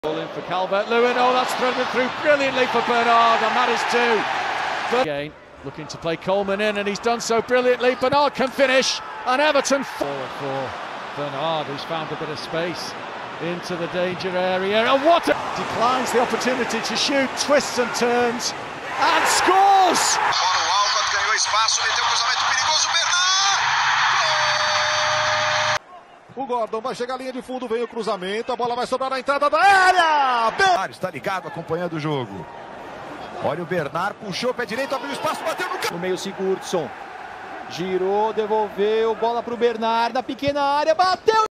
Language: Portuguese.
In for Calvert-Lewin, oh that's threaded through brilliantly for Bernard, and that is two. Again, looking to play Coleman in, and he's done so brilliantly. Bernard can finish, and Everton forward for Bernard, who's found a bit of space into the danger area, and what a... declines the opportunity to shoot, twists and turns, and scores! O Gordon vai chegar à linha de fundo, vem o cruzamento, a bola vai sobrar na entrada da área! Está ligado, acompanhando o jogo. Olha o Bernard, puxou, pé direito, abriu espaço, bateu no campo. No meio, Sigurdsson. Girou, devolveu, bola para o Bernard, na pequena área, bateu!